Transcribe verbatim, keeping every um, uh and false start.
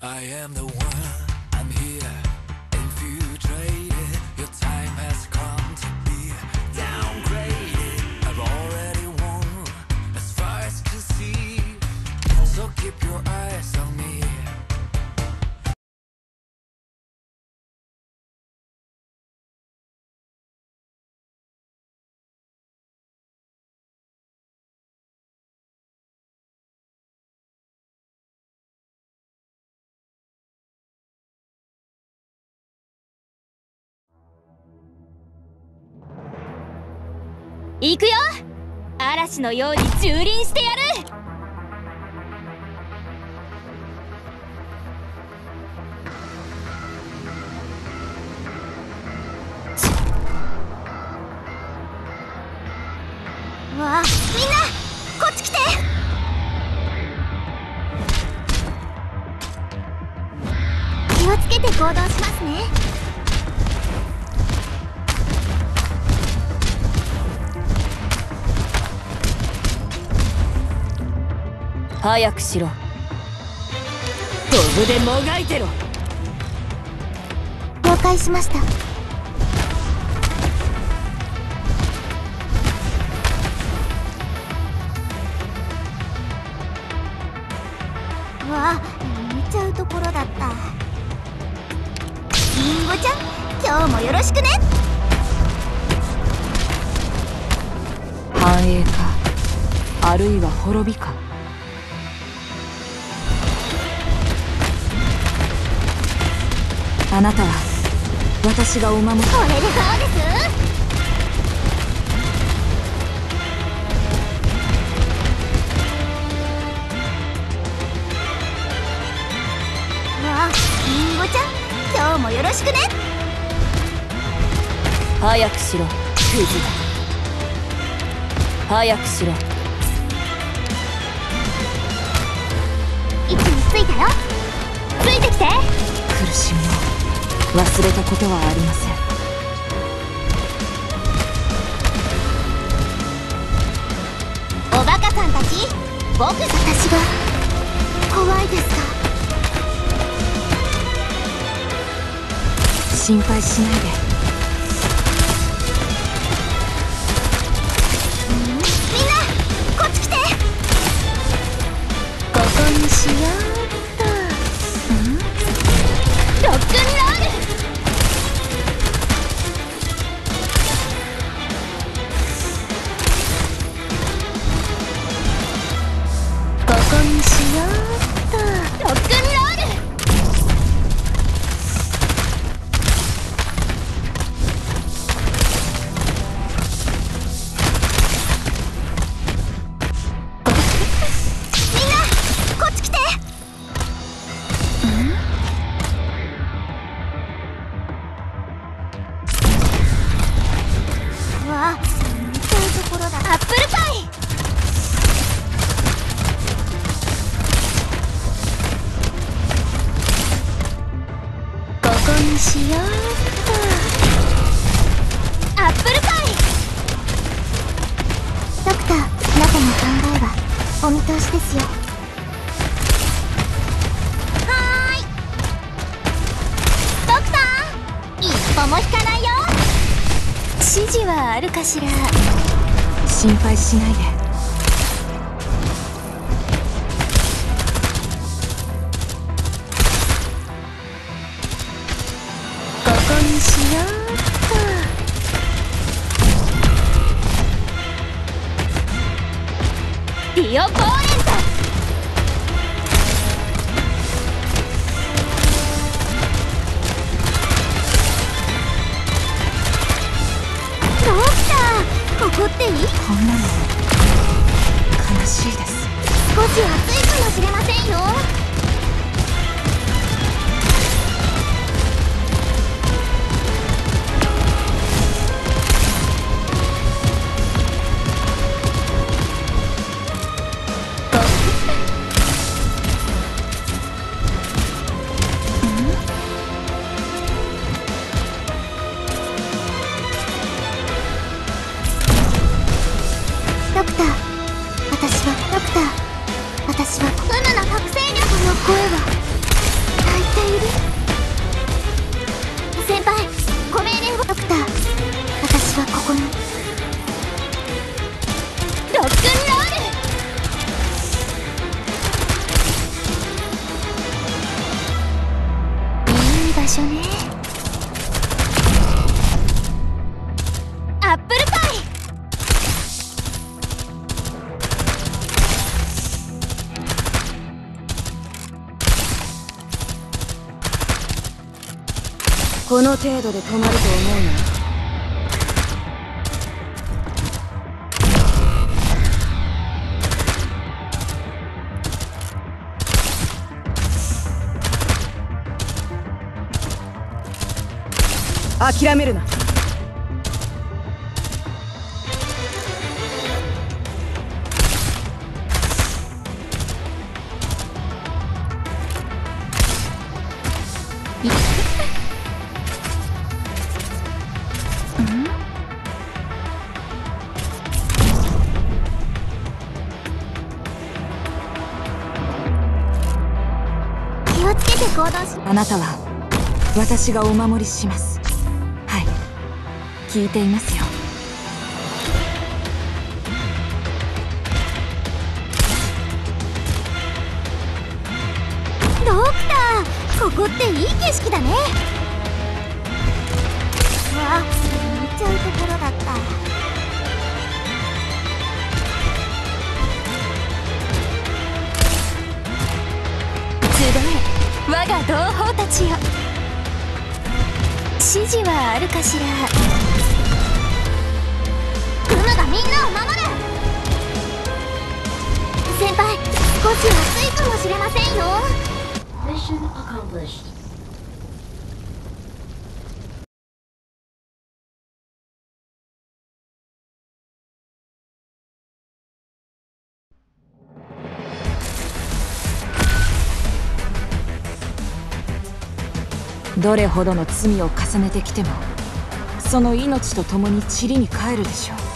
I am the one, I'm here, infiltrated. Your time has come to be downgraded. I've already won, as far as can see. So keep your eyes on me. 行くよ。嵐のように蹂躙してやる。わあ、みんなこっち来て。気をつけて行動しますね。早くしろ。ドブでもがいてろ。了解しました。わあ、寝ちゃうところだった。リンゴちゃん、今日もよろしくね。繁栄か、あるいは滅びか。あなたは私がお守り。これでどうです？わあ、リンゴちゃん、今日もよろしくね。早くしろ、クズだ。早くしろ。位置についたよ。ついてきて。苦しみを忘れたことはありません。おバカさんたち、僕私が怖いですか？心配しないで。ん？みんなこっち来て。ここにしようっと。ん？ロックンロール。ここにしようっと。ロックンロール。みんなこっち来て。ん？わあ、寝ちゃうところだ。アップルパイ。ここにしようっと。アップルパイ。ドクター、あなたの考えはお見通しですよ。はーい。ドクター、一歩も引かないよ。指示はあるかしら。心配しないで。ここにしようっと。ディオポーレント。ドクター、ここっていい？こんなのこの程度で止まると思うな。諦めるな。 気をつけて行動し。 あなたは私がお守りします。はい、聞いていますよ。 ドクター、ここっていい景色だね。わあ、見ちゃうところだった。 集え我が同胞たちよ。指示はあるかしら。 クムがみんなを守る。先輩、少し暑いかもしれませんよ。 Mission accomplished. どれほどの罪を重ねてきても、その命と共に塵に帰るでしょう。